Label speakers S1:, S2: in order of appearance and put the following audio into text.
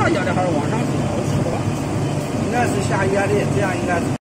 S1: 下压力还是往上走，是吧？
S2: 应该是下压力，这样应该。